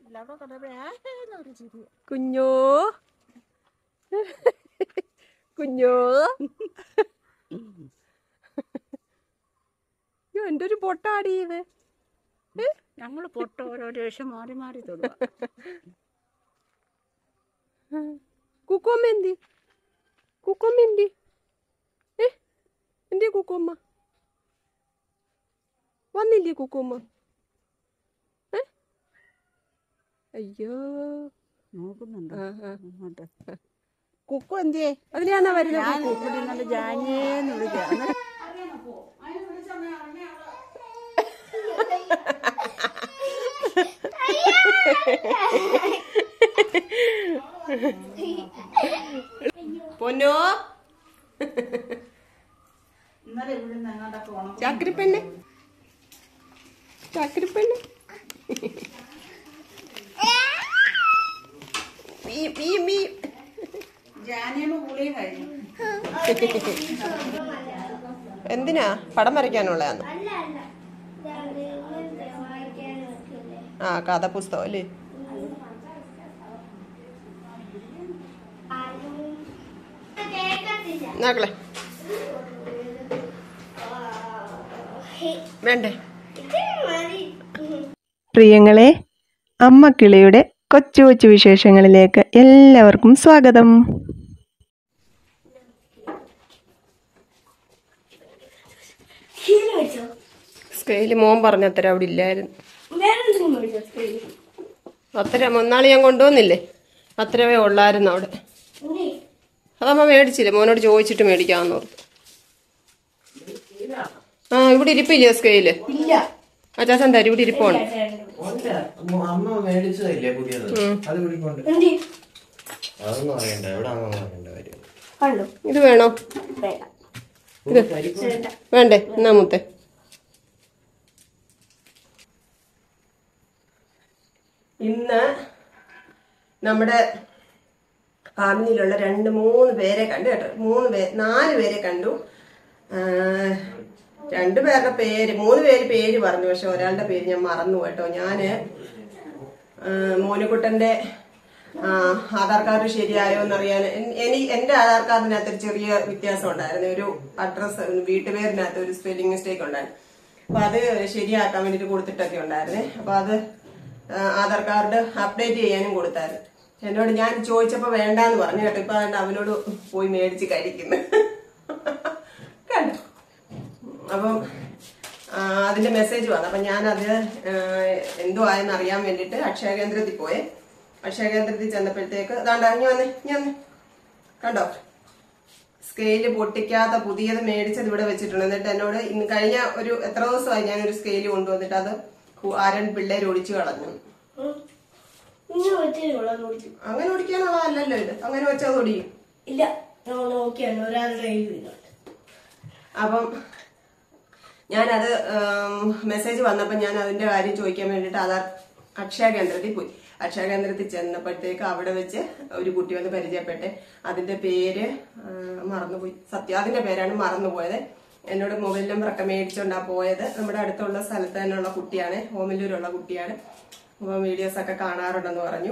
കുഞ്ഞോ കുഞ്ഞോ എന്റെ ഒരു പൊട്ടാടിയത് ഞങ്ങള് പൊട്ട ഓരോ വേഷം മാറി മാറി തൊടുക. കുക്കോമ്മ എന്തി കുക്കോമ്മ എന്തി എന്തി കുക്കോമ്മ വന്നില്ലേ കുക്കോമ്മ? അയ്യോ നോക്കുന്നുണ്ട്. കുക്കു എന്തിയേ? അതിലാണോ വരുന്നത്? ഇവിടെ ജാനിയേന്ന് വിളിക്കാം. പൊന്നോ ചാക്രിപ്പെണ്ണ് ചാക്രിപ്പെണ്ണ് എന്തിനാ പടം വരയ്ക്കാനുള്ളതാന്ന്? ആ കഥാപുസ്തകം അല്ലേ? നാക്കളെ വേണ്ടേ? പ്രിയങ്ങളെ, അമ്മ കിളിയുടെ കൊച്ചു കൊച്ചു വിശേഷങ്ങളിലേക്ക് എല്ലാവർക്കും സ്വാഗതം. സ്കെയില് മോൻ പറഞ്ഞ അത്ര അവിടെ ഇല്ലായിരുന്നു. അത്ര ഒന്നാള് ഞാൻ കൊണ്ടുവന്നില്ലേ, അത്രവേ ഉള്ളായിരുന്നു അവിടെ. അതമ്മ മേടിച്ചില്ലേ, മോനോട് ചോദിച്ചിട്ട് മേടിക്കാമെന്ന് ഓർത്തു. ആ ഇവിടെ ഇരിപ്പില്ലേ സ്കെയില്? അച്ചാച്ചൻ തരും, ഇവിടെ ഇരിപ്പുണ്ട്. ഇത് വേണോ? ഇത് വേണ്ടേ? എന്നാ മുത്തേ. ഇന്ന് നമ്മുടെ ഫാമിലിയിലുള്ള 2-3 പേരെ കണ്ടു കേട്ടോ. 4 പേരെ കണ്ടു. 2 പേരുടെ പേര്, 3 പേര് പേര് പറഞ്ഞു, പക്ഷെ ഒരാളുടെ പേര് ഞാൻ മറന്നു കേട്ടോ. ഞാന് മോനുകുട്ടന്റെ ആധാർ കാർഡ് ശരിയായോ എന്നറിയാൻ എന്റെ ആധാർ കാർഡിനകത്ത് ചെറിയ വ്യത്യാസം ഉണ്ടായിരുന്നു. ഒരു അഡ്രസ് വീട്ടുപേരിനകത്ത് ഒരു സ്പെല്ലിംഗ് മിസ്റ്റേക്ക് ഉണ്ടായിരുന്നു. അപ്പൊ അത് ശരിയാക്കാൻ വേണ്ടിട്ട് കൊടുത്തിട്ടൊക്കെ ഉണ്ടായിരുന്നേ. അപ്പൊ അത് ആധാർ കാർഡ് അപ്ഡേറ്റ് ചെയ്യാനും കൊടുത്തായിരുന്നു. എന്നോട് ഞാൻ ചോദിച്ചപ്പോ വേണ്ടാന്ന് പറഞ്ഞു കേട്ടോ. ഇപ്പൊ അതുകൊണ്ട് അവനോട് പോയി മേടിച്ച് കഴിക്കുന്നു കണ്ടു. അപ്പം അതിന്റെ മെസ്സേജ് വന്നു. അപ്പൊ ഞാനത് എന്തോ ആയെന്ന് അറിയാൻ വേണ്ടിട്ട് അക്ഷയ കേന്ദ്രത്തിൽ പോയെ. അക്ഷയ കേന്ദ്രത്തിൽ ചെന്നപ്പോഴത്തേക്ക് അതാണ്ടാ ഞാൻ കണ്ടോ, സ്കെയില് പൊട്ടിക്കാത്ത പുതിയത് മേടിച്ചത് ഇവിടെ വെച്ചിട്ടുണ്ട്. എന്നിട്ട് എന്നോട് ഇന്ന് കഴിഞ്ഞ ഒരു എത്ര ദിവസമായി ഞാനൊരു സ്കെയില് കൊണ്ടുവന്നിട്ട് അത് ആരൻ പിള്ളേര് ഒടിച്ചു കളഞ്ഞു. അങ്ങനെ ഒടിക്കാനുള്ളതല്ലല്ലോ ഇത്. അങ്ങനെ വെച്ചാൽ ഒടിയും ഇല്ല. അപ്പം ഞാനത് മെസ്സേജ് വന്നപ്പോ ഞാൻ അതിന്റെ കാര്യം ചോദിക്കാൻ വേണ്ടിട്ട് അക്ഷയ കേന്ദ്രത്തിൽ പോയി. അക്ഷയ കേന്ദ്രത്തിൽ ചെന്നപ്പോഴത്തേക്ക് അവിടെ വെച്ച് ഒരു കുട്ടി വന്ന് പരിചയപ്പെട്ടെ. അതിന്റെ പേര് മറന്നുപോയി, അതിന്റെ പേരാണ് മറന്നുപോയത്. എന്നോട് മൊബൈൽ നമ്പറൊക്കെ മേടിച്ചോണ്ടാ പോയത്. നമ്മുടെ അടുത്തുള്ള സ്ഥലത്ത് തന്നെയുള്ള കുട്ടിയാണ്, ഓമല്ലൂരുള്ള കുട്ടിയാണ്. അപ്പൊ വീഡിയോസ് ഒക്കെ കാണാറുണ്ടെന്ന് പറഞ്ഞു.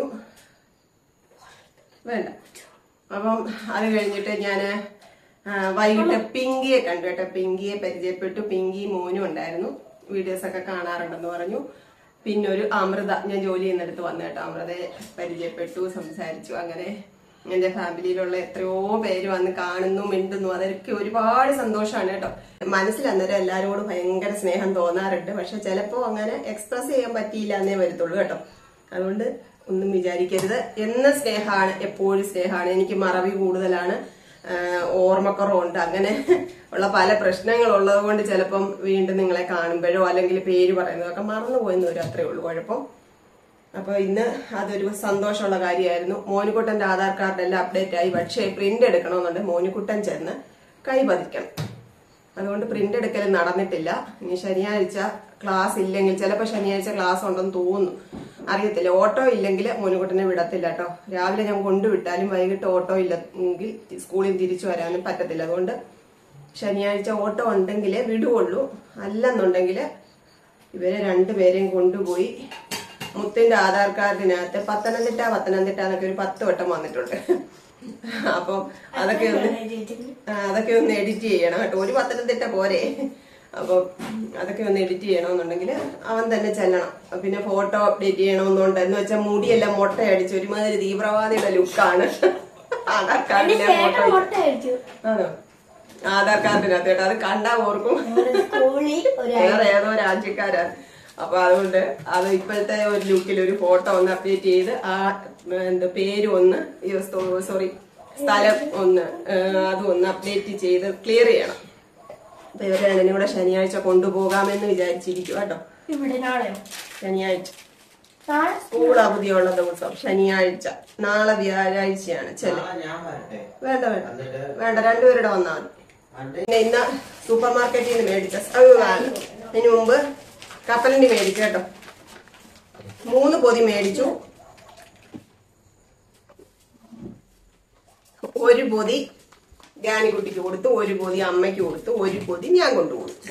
വേണ്ട. അപ്പം അത് കഴിഞ്ഞിട്ട് ഞാന് വൈകിട്ട് പിങ്കിയെ കണ്ടു കേട്ടോ. പിങ്കിയെ പരിചയപ്പെട്ടു. പിങ്കി മോനും ഉണ്ടായിരുന്നു. വീഡിയോസ് ഒക്കെ കാണാറുണ്ടെന്ന് പറഞ്ഞു. പിന്നെ ഒരു അമൃത, ഞാൻ ജോലി ചെയ്യുന്നിടത്ത് വന്നു കേട്ടോ. അമൃതയെ പരിചയപ്പെട്ടു, സംസാരിച്ചു. അങ്ങനെ എന്റെ ഫാമിലിയിലുള്ള എത്രയോ പേര് വന്ന് കാണുന്നു, മിണ്ടുന്നു. അതൊക്കെ ഒരുപാട് സന്തോഷമാണ് കേട്ടോ. മനസ്സിൽ അന്നേരം എല്ലാരോടും ഭയങ്കര സ്നേഹം തോന്നാറുണ്ട്. പക്ഷെ ചിലപ്പോ അങ്ങനെ എക്സ്പ്രസ് ചെയ്യാൻ പറ്റിയില്ല എന്നേ വരത്തുള്ളൂ കേട്ടോ. അതുകൊണ്ട് ഒന്നും വിചാരിക്കരുത്. എന്ന സ്നേഹമാണ്, എപ്പോഴും സ്നേഹമാണ്. എനിക്ക് മറവി കൂടുതലാണ്, ഓർമ്മക്കുറവുണ്ട്, അങ്ങനെ ഉള്ള പല പ്രശ്നങ്ങളുള്ളത് കൊണ്ട് ചിലപ്പം വീണ്ടും നിങ്ങളെ കാണുമ്പോഴോ അല്ലെങ്കിൽ പേര് പറയുന്നതൊക്കെ മറന്നുപോയെന്ന് വരും. അത്രേ ഉള്ളൂ കുഴപ്പം. അപ്പൊ ഇന്ന് അതൊരു സന്തോഷമുള്ള കാര്യമായിരുന്നു. മോനുകുട്ടന്റെ ആധാർ കാർഡ് എല്ലാം അപ്ഡേറ്റ് ആയി. പക്ഷേ പ്രിന്റ് എടുക്കണമെന്നുണ്ട്. മോനുകുട്ടൻ ചെന്ന് കൈ പതിക്കണം. അതുകൊണ്ട് പ്രിന്റ് എടുക്കൽ നടന്നിട്ടില്ല. ഇനി ശനിയാഴ്ച ക്ലാസ് ഇല്ലെങ്കിൽ, ചിലപ്പോൾ ശനിയാഴ്ച ക്ലാസ് ഉണ്ടെന്ന് തോന്നുന്നു, അറിയത്തില്ല. ഓട്ടോ ഇല്ലെങ്കിൽ മോനുകുട്ടനെ വിടത്തില്ല കേട്ടോ. രാവിലെ ഞാൻ കൊണ്ടുവിട്ടാലും വൈകിട്ട് ഓട്ടോ ഇല്ലെങ്കിൽ സ്കൂളിൽ തിരിച്ചു വരാനും പറ്റത്തില്ല. അതുകൊണ്ട് ശനിയാഴ്ച ഓട്ടോ ഉണ്ടെങ്കിലേ വിടുകയുള്ളൂ. അല്ലെന്നുണ്ടെങ്കിൽ ഇവരെ 2 പേരെയും കൊണ്ടുപോയി മുത്തിന്റെ ആധാർ കാർഡിനകത്ത് പത്തനംതിട്ട എന്നൊക്കെ ഒരു 10 വട്ടം വന്നിട്ടുണ്ട്. അപ്പം അതൊക്കെ ഒന്ന് എഡിറ്റ് ചെയ്യണം കേട്ടോ. ഒരു പത്തനംതിട്ട പോരെ. അപ്പം അതൊക്കെ ഒന്ന് എഡിറ്റ് ചെയ്യണമെന്നുണ്ടെങ്കിൽ അവൻ തന്നെ ചെല്ലണം. പിന്നെ ഫോട്ടോ അപ്ഡേറ്റ് ചെയ്യണമെന്നുണ്ട്. എന്ന് വെച്ചാൽ മുടിയെല്ലാം മുട്ടയടിച്ച് ഒരുമാതിരി തീവ്രവാദിയുടെ ലുക്കാണ് ആധാർ കാർഡിലെ ഫോട്ടോ. ആണോ? ആധാർ കാർഡിനകത്ത് കേട്ടോ. അത് കണ്ടാ ഓർക്കും വേറെ ഏതോ രാജ്യക്കാരാണ്. അപ്പൊ അതുകൊണ്ട് അത് ഇപ്പോഴത്തെ ഒരു ലുക്കിൽ ഒരു ഫോട്ടോ ഒന്ന് അപ്ഡേറ്റ് ചെയ്ത് ആ പേര് ഒന്ന് സ്ഥലം ഒന്ന് അതൊന്ന് അപ്ഡേറ്റ് ചെയ്ത് ക്ലിയർ ചെയ്യണം. അപ്പൊ ഇവരെ കൂടെ ശനിയാഴ്ച കൊണ്ടുപോകാമെന്ന് വിചാരിച്ചിരിക്കും കേട്ടോ. ശനിയാഴ്ച സ്കൂൾ അവധിയുള്ള ദിവസം ശനിയാഴ്ച. നാളെ വ്യാഴാഴ്ചയാണ്. വേണ്ട രണ്ടുപേരുടെ വന്നാൽ മതി. പിന്നെ ഇന്ന് സൂപ്പർ മാർക്കറ്റിൽ നിന്ന് മേടിച്ച അതിനു മുമ്പ് കപ്പലണ്ടി മേടിച്ചു കേട്ടോ. 3 പൊതി മേടിച്ചു. 1 പൊതി ഗാനിക്കുട്ടിക്ക് കൊടുത്തു, 1 പൊതി അമ്മയ്ക്ക് കൊടുത്തു, 1 പൊതി ഞാൻ കൊണ്ടുകൊടുത്തു.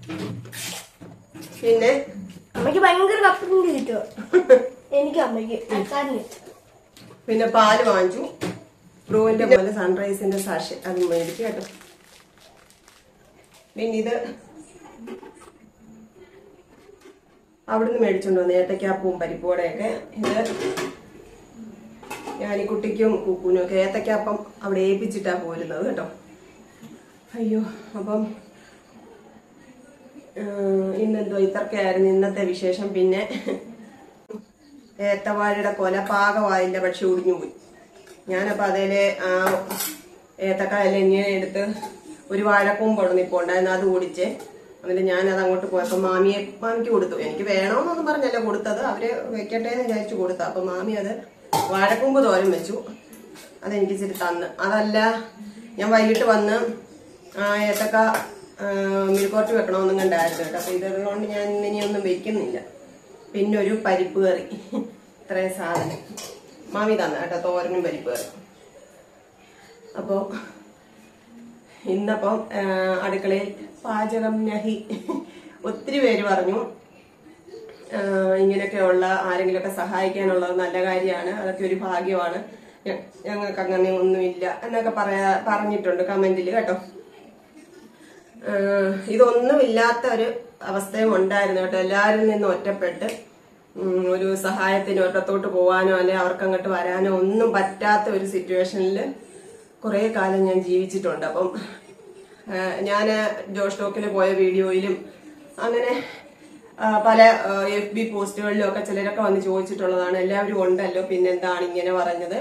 പിന്നെ അമ്മയ്ക്ക് ഭയങ്കര കപ്പലണ്ടി കിട്ടുമോ? എനിക്ക് അമ്മയ്ക്ക്. പിന്നെ പാല് വാങ്ങിച്ചു. ബ്രൂവിന്റെ പോലെ സൺറൈസിന്റെ സാഷി അത് മേടിച്ചു കേട്ടോ. പിന്നെ ഇത് അവിടുന്ന് മേടിച്ചോണ്ട് വന്നു ഏത്തക്കാപ്പവും പരിപ്പോടെയൊക്കെ. ഇത് ഞാൻ ഈ കുട്ടിക്കും കുക്കുനും ഒക്കെ ഏത്തക്കാപ്പം അവിടെ ഏൽപ്പിച്ചിട്ടാ പോരുന്നത് കേട്ടോ. അയ്യോ, അപ്പം ഇന്നെന്തോ ഇത്രയൊക്കെയായിരുന്നു ഇന്നത്തെ വിശേഷം. പിന്നെ ഏത്തവാഴയുടെ കൊല പാകമായില്ല, പക്ഷെ ഒടിഞ്ഞു പോയി. ഞാനപ്പോ അതേലെ ഏത്തക്കായെല്ലാം ഇങ്ങനെ എടുത്ത് ഒരു വാഴക്കൂമ്പ് നിപ്പോ ഉണ്ടായിരുന്നു, അത് ഓടിച്ചേ. എന്നിട്ട് ഞാനത് അങ്ങോട്ട് പോയപ്പോ മാമിക്ക് കൊടുത്തു. എനിക്ക് വേണമെന്നൊന്നും പറഞ്ഞല്ല കൊടുത്തത്, അവര് വെക്കട്ടെ എന്ന് വിചാരിച്ചു കൊടുത്ത. അപ്പൊ മാമി അത് വാഴക്കൂമ്പ് തോരൻ വെച്ചു. അതെനിക്ക് ഇച്ചിരി തന്ന്. അതല്ല, ഞാൻ വൈകിട്ട് വന്ന് ഏത്തക്ക മിൽക്കോട്ട് വെക്കണമെന്നും കണ്ടായിരുന്നു കേട്ടോ. അപ്പൊ ഇതുകൊണ്ട് ഞാൻ ഇനിയൊന്നും വെക്കുന്നില്ല. പിന്നെ ഒരു പരിപ്പ് കറി, ഇത്രയും സാധനം മാമി തന്ന കേട്ടോ, തോരനും പരിപ്പ് കറി. അപ്പോ ഇന്നപ്പം അടുക്കളയിൽ പാചകം നഹി. ഒത്തിരി പേര് പറഞ്ഞു ഇങ്ങനെയൊക്കെയുള്ള ആരെങ്കിലുമൊക്കെ സഹായിക്കാനുള്ളത് നല്ല കാര്യമാണ്, അതൊക്കെ ഒരു ഭാഗ്യമാണ്, ഞങ്ങൾക്ക് അങ്ങനെ ഒന്നുമില്ല എന്നൊക്കെ പറഞ്ഞിട്ടുണ്ട് കമന്റിൽ കേട്ടോ. ഇതൊന്നുമില്ലാത്ത ഒരു അവസ്ഥയും ഉണ്ടായിരുന്നു കേട്ടോ. എല്ലാവരിൽ നിന്നും ഒറ്റപ്പെട്ട് ഒരു സഹായത്തിന് ഒരിടത്തോട്ട് പോകാനോ അല്ലെ അവർക്ക് അങ്ങോട്ട് വരാനോ ഒന്നും പറ്റാത്ത ഒരു സിറ്റുവേഷനിൽ കുറെ കാലം ഞാൻ ജീവിച്ചിട്ടുണ്ട്. അപ്പം ഞാൻ ജോഷ് ടോക്കിൽ പോയ വീഡിയോയിലും അങ്ങനെ പല FB പോസ്റ്റുകളിലും ഒക്കെ ചിലരൊക്കെ വന്ന് ചോദിച്ചിട്ടുള്ളതാണ്, എല്ലാവരും ഉണ്ടല്ലോ പിന്നെന്താണ് ഇങ്ങനെ പറഞ്ഞത്,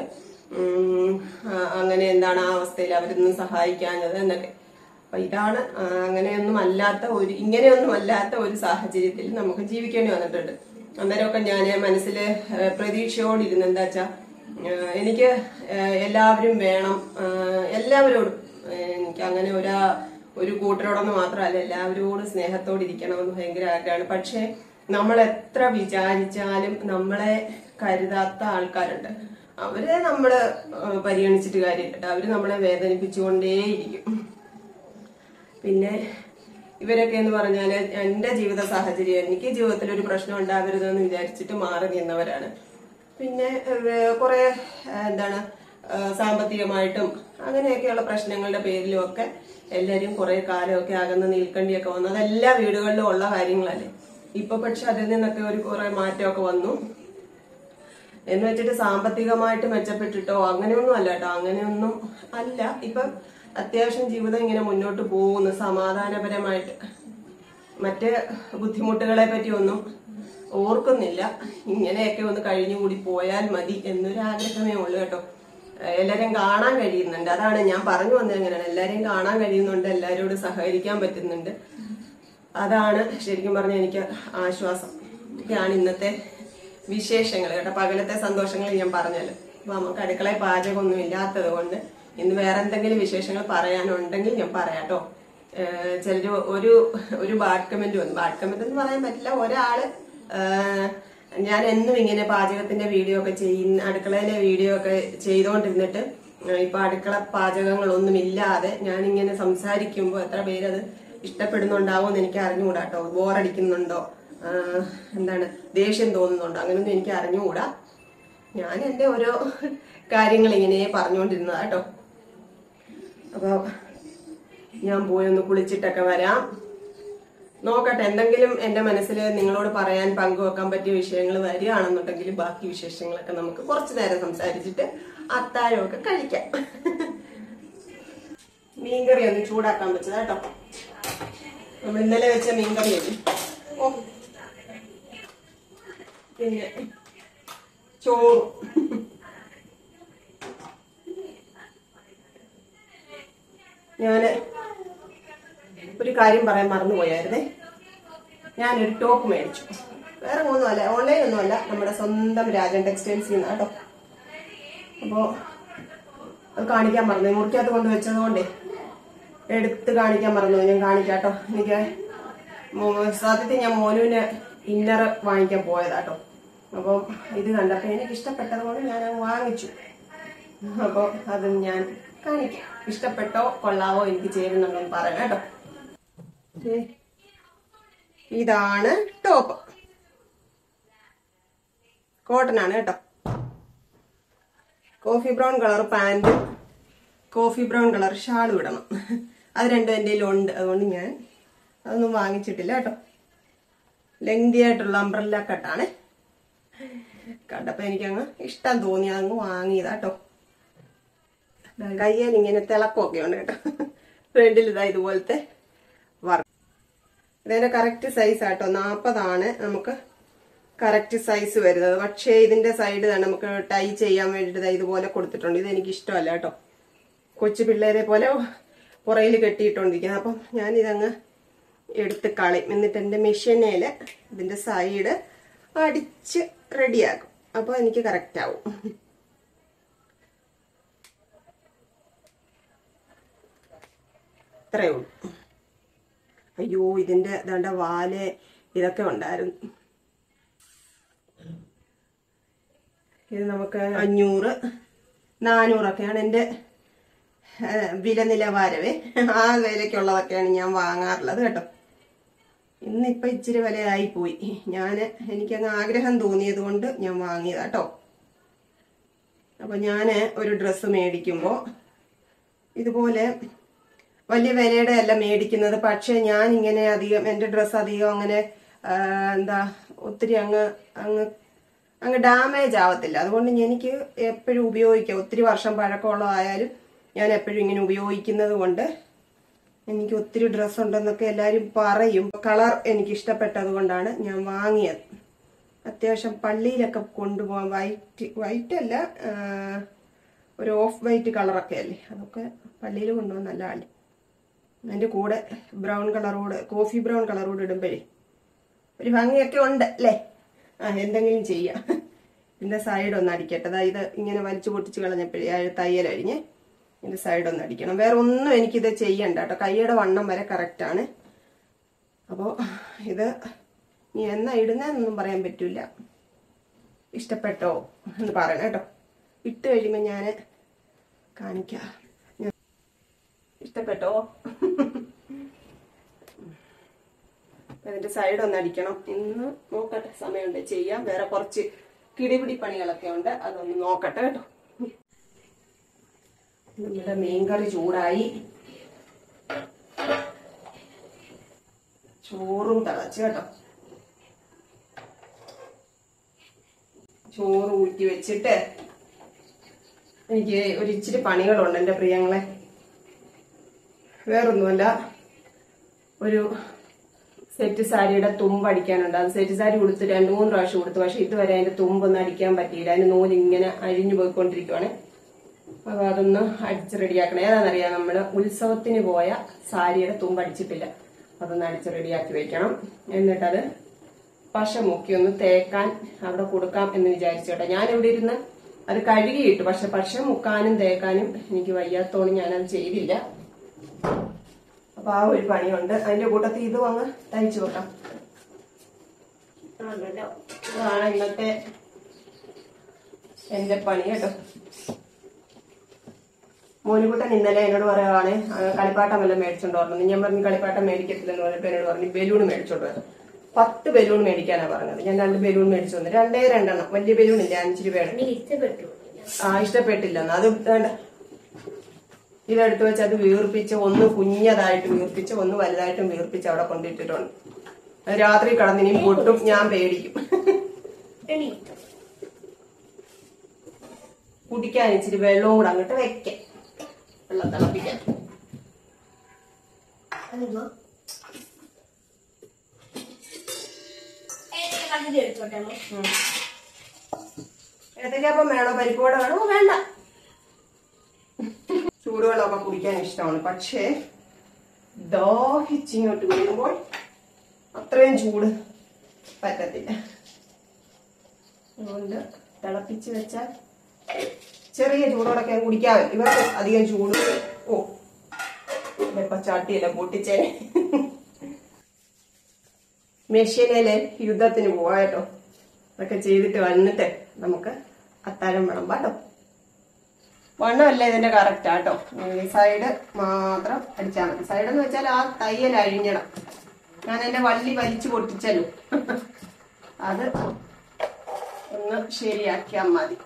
അങ്ങനെ എന്താണ് ആ അവസ്ഥയിൽ അവരൊന്നും സഹായിക്കാഞ്ഞത് എന്നൊക്കെ. അപ്പൊ ഇതാണ് ഇങ്ങനെയൊന്നും അല്ലാത്ത ഒരു സാഹചര്യത്തിൽ നമുക്ക് ജീവിക്കേണ്ടി വന്നിട്ടുണ്ട്. അന്നേരമൊക്കെ ഞാൻ മനസ്സിൽ പ്രതീക്ഷയോടിരുന്ന് എന്താ വെച്ചാ എനിക്ക് എല്ലാവരും വേണം, എല്ലാവരോടും എനിക്ക് അങ്ങനെ ഒരു കൂട്ടരോടൊന്നും മാത്രമല്ല എല്ലാവരോടും സ്നേഹത്തോടിരിക്കണമെന്ന് ഭയങ്കര ആഗ്രഹമാണ്. പക്ഷെ നമ്മൾ എത്ര വിചാരിച്ചാലും നമ്മളെ കരുതാത്ത ആൾക്കാരുണ്ട്. അവരെ നമ്മള് പരിഗണിച്ചിട്ട് കാര്യമില്ല, അവര് നമ്മളെ വേദനിപ്പിച്ചുകൊണ്ടേയിരിക്കും. പിന്നെ ഇവരൊക്കെ എന്ന് പറഞ്ഞാല് എന്റെ ജീവിത സാഹചര്യം, എനിക്ക് ജീവിതത്തിൽ ഒരു പ്രശ്നം ഉണ്ടാവരുതെന്ന് വിചാരിച്ചിട്ട് മാറി നിന്നവരാണ്. പിന്നെ കുറെ സാമ്പത്തികമായിട്ടും അങ്ങനെയൊക്കെയുള്ള പ്രശ്നങ്ങളുടെ പേരിലും ഒക്കെ എല്ലാരും കുറെ കാലമൊക്കെ അകന്ന് നിൽക്കേണ്ടിയൊക്കെ വന്നു. അതെല്ലാ വീടുകളിലും ഉള്ള കാര്യങ്ങളല്ലേ. ഇപ്പൊ പക്ഷെ അതിൽ നിന്നൊക്കെ കുറെ മാറ്റമൊക്കെ വന്നു. എന്ന് വെച്ചിട്ട് സാമ്പത്തികമായിട്ട് മെച്ചപ്പെട്ടിട്ടോ അങ്ങനെയൊന്നും അല്ല കേട്ടോ, അങ്ങനെയൊന്നും അല്ല. ഇപ്പൊ അത്യാവശ്യം ജീവിതം ഇങ്ങനെ മുന്നോട്ട് പോകുന്നു സമാധാനപരമായിട്ട്. മറ്റ് ബുദ്ധിമുട്ടുകളെ പറ്റി ഒന്നും ഓർക്കുന്നില്ല. ഇങ്ങനെയൊക്കെ ഒന്ന് കഴിഞ്ഞുകൂടി പോയാൽ മതി എന്നൊരു ആഗ്രഹമേ ഉള്ളൂ കേട്ടോ. എല്ലാരെയും കാണാൻ കഴിയുന്നുണ്ട്, അതാണ് ഞാൻ പറഞ്ഞു വന്നത്. എങ്ങനെയാണ് എല്ലാരെയും കാണാൻ കഴിയുന്നുണ്ട്, എല്ലാരോടും സഹകരിക്കാൻ പറ്റുന്നുണ്ട്. അതാണ് ശരിക്കും പറഞ്ഞ എനിക്ക് ആശ്വാസം. ഇതൊക്കെയാണ് ഇന്നത്തെ വിശേഷങ്ങൾ കേട്ടോ. പകലത്തെ സന്തോഷങ്ങൾ ഞാൻ പറഞ്ഞല്ലോ. അപ്പൊ നമുക്ക് അടുക്കളയിൽ പാചകമൊന്നും ഇല്ലാത്തത് കൊണ്ട് ഇന്ന് വേറെ എന്തെങ്കിലും വിശേഷങ്ങൾ പറയാനുണ്ടെങ്കിൽ ഞാൻ പറയാട്ടോ. ചിലര് ഒരു ബാഡ് കമന്റ് വന്നു. ബാഡ് കമന്റ് എന്ന് പറയാൻ പറ്റില്ല. ഒരാള് ഞാൻ എന്നും ഇങ്ങനെ പാചകത്തിന്റെ വീഡിയോ ഒക്കെ അടുക്കളയിലെ വീഡിയോ ഒക്കെ ചെയ്തുകൊണ്ടിരുന്നിട്ട് ഇപ്പൊ അടുക്കള പാചകങ്ങളൊന്നും ഇല്ലാതെ ഞാനിങ്ങനെ സംസാരിക്കുമ്പോൾ എത്ര പേരത് ഇഷ്ടപ്പെടുന്നുണ്ടാവും എന്ന് എനിക്ക് അറിഞ്ഞുകൂടാട്ടോ. ബോറടിക്കുന്നുണ്ടോ എന്താണ് ദേഷ്യം തോന്നുന്നുണ്ടോ, അങ്ങനെയൊന്നും എനിക്ക് അറിഞ്ഞുകൂടാ. ഞാൻ എൻ്റെ ഓരോ കാര്യങ്ങൾ ഇങ്ങനെ പറഞ്ഞുകൊണ്ടിരുന്നതാ കേട്ടോ. അപ്പൊ ഞാൻ പോയി ഒന്ന് കുളിച്ചിട്ടൊക്കെ വരാം. നോക്കട്ടെ, എന്തെങ്കിലും എൻ്റെ മനസ്സിൽ നിങ്ങളോട് പറയാൻ പങ്കുവെക്കാൻ പറ്റിയ വിഷയങ്ങൾ വരികയാണെന്നുണ്ടെങ്കിൽ ബാക്കി വിശേഷങ്ങളൊക്കെ നമുക്ക് കുറച്ചു നേരം സംസാരിച്ചിട്ട് അത്താഴമൊക്കെ കഴിക്കാം. മീൻകറി ഒന്ന് ചൂടാക്കാൻ വെച്ചതാ കേട്ടോ. നമ്മൾ ഇന്നലെ വെച്ച മീൻകറിയല്ലേ. ഓ, പിന്നെ ചോറ്. ഞാന് ഒരു കാര്യം പറയാൻ മറന്നുപോയായിരുന്നേ. ഞാനൊരു ടോപ്പ് മേടിച്ചു. വേറെ ഒന്നുമല്ല, ഓൺലൈൻ ഒന്നുമല്ല, നമ്മുടെ സ്വന്തം രാജൻ ടെക്സ്റ്റൈൽസിൽ നിന്ന് കേട്ടോ. അപ്പോ അത് കാണിക്കാൻ മറന്നു. മുറിക്കകത്ത് കൊണ്ട് വെച്ചത് കൊണ്ടേ എടുത്ത് കാണിക്കാൻ മറന്നു. ഞാൻ കാണിക്കാട്ടോ. എനിക്ക് സത്യത്തിൽ ഞാൻ മോനുവിന് ഇന്നർ വാങ്ങിക്കാൻ പോയതാട്ടോ. അപ്പം ഇത് കണ്ടപ്പോ എനിക്ക് ഇഷ്ടപ്പെട്ടത് കൊണ്ട് ഞാൻ വാങ്ങിച്ചു. അപ്പൊ അത് ഞാൻ കാണിക്കാം. ഇഷ്ടപ്പെട്ടോ കൊള്ളാവോ എനിക്ക് ചേരുന്നുണ്ടോ എന്ന് പറയാം കേട്ടോ. ഇതാണ് ടോപ്പ്. കോട്ടൺ ആണ് കേട്ടോ. കോഫി ബ്രൗൺ കളർ പാന്റും കോഫി ബ്രൗൺ കളർ ഷാളും ഇടണം. അത് രണ്ടും എൻ്റെ കയ്യിലുണ്ട്. അതുകൊണ്ട് ഞാൻ അതൊന്നും വാങ്ങിച്ചിട്ടില്ല കേട്ടോ. ലെങ്തി ആയിട്ടുള്ള അംബ്രല്ല കട്ടാണ്. കണ്ടപ്പോ എനിക്കങ്ങ് ഇഷ്ടം തോന്നി, അതങ്ങ് വാങ്ങിയതാ കേട്ടോ. കയ്യിൽ ഇങ്ങനെ തിളക്കമൊക്കെ ഉണ്ട് കേട്ടോ. ഫ്രണ്ടിൽ ഇതാ ഇതുപോലത്തെ വർക്ക്. ഇതിന്റെ കറക്റ്റ് സൈസ് ആട്ടോ. 40 നമുക്ക് കറക്റ്റ് സൈസ് വരുന്നത്. പക്ഷേ ഇതിന്റെ സൈഡ് തന്നെ നമുക്ക് ടൈ ചെയ്യാൻ വേണ്ടിയിട്ട് ഇതുപോലെ കൊടുത്തിട്ടുണ്ട്. ഇത് എനിക്ക് ഇഷ്ടമല്ല കേട്ടോ. കൊച്ചു പിള്ളേരെ പോലെ പുറയിൽ കെട്ടിയിട്ടോണ്ടിരിക്കുന്നത്. അപ്പം ഞാനിതങ്ങ് എടുത്ത് കളയും. എന്നിട്ട് എൻ്റെ മെഷീനേല് ഇതിന്റെ സൈഡ് അടിച്ച് റെഡിയാക്കും. അപ്പൊ എനിക്ക് കറക്റ്റ് ആവും. ഇത്രയേ ഉള്ളൂ. അയ്യോ, ഇതിന്റെ ദണ്ട വാല് ഇതൊക്കെ ഉണ്ടായിരുന്നു. ഇത് നമുക്ക് 500, 400 എൻ്റെ വില നിലവാരവേ. ആ വിലക്കുള്ളതൊക്കെയാണ് ഞാൻ വാങ്ങാറുള്ളത് കേട്ടോ. ഇന്നിപ്പൊ ഇച്ചിരി വിലയായി പോയി. എനിക്കങ്ങ് ആഗ്രഹം തോന്നിയത് കൊണ്ട് ഞാൻ വാങ്ങിയതാട്ടോ. അപ്പൊ ഞാന് ഒരു ഡ്രസ്സ് മേടിക്കുമ്പോ ഇതുപോലെ വലിയ വിലയുടെ അല്ല മേടിക്കുന്നത്. പക്ഷെ ഞാൻ ഇങ്ങനെ അധികം എന്റെ ഡ്രസ്സ് അധികം അങ്ങനെ ഒത്തിരി അങ്ങ് ഡാമേജ് ആവത്തില്ല. അതുകൊണ്ട് എനിക്ക് എപ്പോഴും ഉപയോഗിക്കാം. ഒത്തിരി വർഷം പഴക്കമുള്ളതായാലും ഞാൻ എപ്പോഴും ഇങ്ങനെ ഉപയോഗിക്കുന്നത് കൊണ്ട് എനിക്ക് ഒത്തിരി ഡ്രസ്സ് ഉണ്ടെന്നൊക്കെ എല്ലാരും പറയും. കളർ എനിക്ക് ഇഷ്ടപ്പെട്ടത് കൊണ്ടാണ് ഞാൻ വാങ്ങിയത്. അത്യാവശ്യം പള്ളിയിലൊക്കെ കൊണ്ടുപോകാൻ വൈറ്റ് അല്ല, ഒരു ഓഫ് വൈറ്റ് കളറൊക്കെ അല്ലേ, അതൊക്കെ പള്ളിയിൽ കൊണ്ടുപോകാൻ നല്ലതല്ലേ. അതിന്റെ കൂടെ ബ്രൗൺ കളറോട് കോഫി ബ്രൗൺ കളറോട് ഇടുമ്പോഴേ ഒരു ഭംഗിയൊക്കെ ഉണ്ട് അല്ലേ. എന്തെങ്കിലും ചെയ്യാം. ഇതിന്റെ സൈഡ് ഒന്ന് അടിക്കട്ടെ. അതായത് ഇങ്ങനെ വലിച്ചു പൊട്ടിച്ച് കളഞ്ഞപ്പോഴേ തയ്യൽ അഴിഞ്ഞ് ഇതിന്റെ സൈഡ് ഒന്ന് അടിക്കണം. വേറെ ഒന്നും എനിക്കിത് ചെയ്യണ്ട കേട്ടോ. കൈയുടെ വണ്ണം വരെ കറക്റ്റ് ആണ്. അപ്പോ ഇത് നീ എന്നാ ഇടുന്നതെന്നൊന്നും പറയാൻ പറ്റൂല. ഇഷ്ടപ്പെട്ടോ എന്ന് പറയണം കേട്ടോ. ഇട്ട് കഴിയുമ്പോ ഞാന് കാണിക്കാം. ഇഷ്ടപ്പെട്ടോ? അതിന്റെ സൈഡ് ഒന്ന് അടിക്കണം. ഇന്ന് നോക്കട്ടെ, സമയമുണ്ട് ചെയ്യാം. വേറെ കുറച്ച് കിടിപിടി പണികളൊക്കെ ഉണ്ട്, അതൊന്ന് നോക്കട്ടെ കേട്ടോ. നമ്മുടെ മീൻകറി ചൂടായി, ചോറും തിളച്ചു കേട്ടോ. ചോറ് ഊറ്റി വെച്ചിട്ട് എനിക്ക് ഒരു ഇച്ചിരി പണികളുണ്ട് എന്റെ പ്രിയങ്ങളെ. വേറൊന്നുമല്ല, ഒരു സെറ്റ് സാരിയുടെ തുമ്പ് അടിക്കാനുണ്ട്. അത് സെറ്റ് സാരി കൊടുത്ത് 2-3 പ്രാവശ്യം കൊടുത്തു. പക്ഷെ ഇതുവരെ അതിന്റെ തുമ്പൊന്നും അടിക്കാൻ പറ്റിയില്ല. അതിന്റെ നൂലിങ്ങനെ അഴിഞ്ഞു പോയിക്കൊണ്ടിരിക്കുവാണ്. അപ്പൊ അതൊന്ന് അടിച്ച് റെഡിയാക്കണം. ഏതാണെന്നറിയാം, നമ്മള് ഉത്സവത്തിന് പോയ സാരിയുടെ തുമ്പ് അടിച്ചിട്ടില്ല. അതൊന്ന് അടിച്ച് റെഡിയാക്കി വെക്കണം. എന്നിട്ടത് പശ മുക്കി ഒന്ന് തേക്കാൻ അവിടെ കൊടുക്കാം എന്ന് വിചാരിച്ചു കേട്ടോ. ഞാനിവിടെ ഇരുന്ന് അത് കഴുകിയിട്ടു. പക്ഷെ പശ മുക്കാനും തേക്കാനും എനിക്ക് വയ്യാത്തോണ്ട് ഞാനത് ചെയ്തില്ല. അപ്പൊ ആ ഒരു പണിയുണ്ട്. അതിന്റെ കൂട്ടത്തിൽ ഇതും അങ്ങ് തയ്ച്ചു വെക്കാം. ഇതാണ് ഇന്നത്തെ എന്റെ പണി കേട്ടോ. മോനുകുട്ടൻ ഇന്നലെ എന്നോട് പറയുവാണ് കളിപ്പാട്ടം വല്ലതും മേടിച്ചോണ്ട് വരണം. ഞാൻ പറഞ്ഞു കളിപ്പാട്ടം മേടിക്കത്തില്ലെന്ന് പറഞ്ഞപ്പോ എന്നോട് പറഞ്ഞു ബലൂണ് മേടിച്ചോണ്ട് വരാം. 10 ബലൂൺ മേടിക്കാനാ പറഞ്ഞത്. ഞാൻ 2 ബലൂൺ മേടിച്ചു വന്നു. 2 വലിയ ബലൂൺ ഇല്ല, 5 രൂപയുടെ. ഇഷ്ടപ്പെട്ടില്ല. അത് വേണ്ട, ഇതെടുത്ത് വെച്ച് അത് വീർപ്പിച്ച്, ഒന്ന് കുഞ്ഞതായിട്ട് വീർപ്പിച്ച്, ഒന്ന് വലുതായിട്ടും വീർപ്പിച്ച് അവിടെ കൊണ്ടിട്ടിട്ടുണ്ട്. രാത്രി കിടന്നിനും പൊട്ടും, ഞാൻ പേടിക്കും. കുടിക്കാൻ ഇച്ചിരി വെള്ളവും കൂടെ അങ്ങോട്ട് വെക്കാം, വെള്ളം തിളപ്പിക്കാൻ. ഏത്തയ്ക്കാപ്പം വേണോ, പരിപ്പുവട വേണോ? വേണ്ട. ചൂടുവെള്ളമൊക്കെ കുടിക്കാൻ ഇഷ്ടമാണ്. പക്ഷേ ദാഹിച്ചിങ്ങോട്ട് വരുമ്പോൾ അത്രയും ചൂട് പറ്റത്തില്ല. അതുകൊണ്ട് തിളപ്പിച്ച് വെച്ചാൽ ചെറിയ ചൂടോടൊക്കെ കുടിക്കാമല്ലോ. ഇവർക്ക് അധികം ചൂട്. ഓ, ഇപ്പൊ ചാട്ടിയല്ല പൊട്ടിച്ചേ. മെഷീനിലെ യുദ്ധത്തിന് പോവാ കേട്ടോ. അതൊക്കെ ചെയ്തിട്ട് വന്നിട്ട് നമുക്ക് അത്താഴം വിളമ്പാട്ടോ. വണ്ണമല്ല ഇതിന്റെ കറക്റ്റ് ആട്ടോ. ഈ സൈഡ് മാത്രം അടിച്ചാൽ മതി. സൈഡ് എന്ന് വെച്ചാൽ ആ തയ്യൽ അഴിഞ്ഞണം. ഞാൻ എന്റെ വള്ളി വലിച്ചു പൊട്ടിച്ചല്ലോ, അത് ഒന്ന് ശരിയാക്കിയാൽ മതി.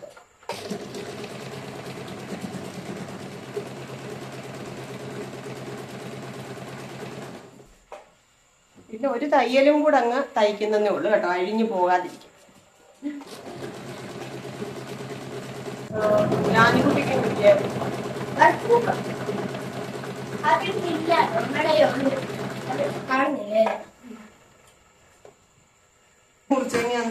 പിന്നെ ഒരു തയ്യലും കൂടെ അങ്ങ് തയ്ക്കുന്നതേ ഉള്ളു കേട്ടോ, അഴിഞ്ഞു പോകാതിരിക്കും. ഞാനിക്കുട്ടിക്കും മുറിച്ചെങ്ങനെയാണ്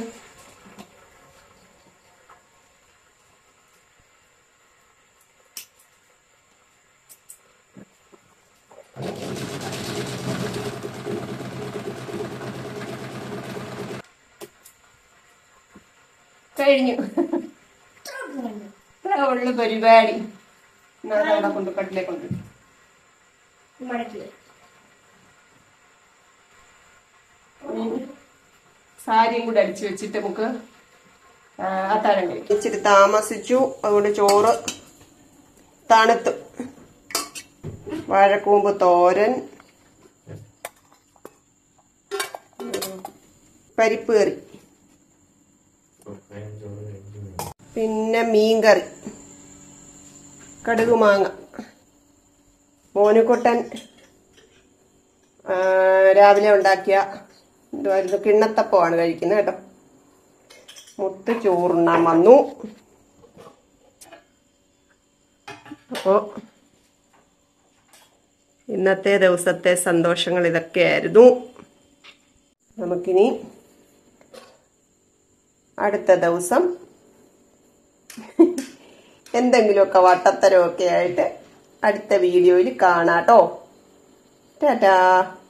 കഴിഞ്ഞു. ഉള്ള പരിപാടി. അവിടെ കൊണ്ട് കട്ടിലേ കൊണ്ട് സാരിയും കൂടെ അടിച്ചു വെച്ചിട്ട് നമുക്ക് അത്താഴം കഴിക്കും. ഇച്ചിരി താമസിച്ചു, അതുകൊണ്ട് ചോറ് തണുത്തു. വാഴക്കൂമ്പ് തോരൻ, പരിപ്പ് കറി, പിന്നെ മീൻകറി, കടുക് മാങ്ങ. മോനുകുട്ടൻ രാവിലെ ഉണ്ടാക്കിയ എന്തുവായിരുന്നു, കിണ്ണത്തപ്പമാണ് കഴിക്കുന്നത് കേട്ടോ. മുത്ത് ചോറുണ്ണാൻ വന്നു. അപ്പോ ഇന്നത്തെ ദിവസത്തെ സന്തോഷങ്ങൾ ഇതൊക്കെയായിരുന്നു. നമുക്കിനി അടുത്ത ദിവസം എന്തെങ്കിലുമൊക്കെ വട്ടത്തരമൊക്കെ ആയിട്ട് അടുത്ത വീഡിയോയിൽ കാണാട്ടോ. ടാറ്റാ.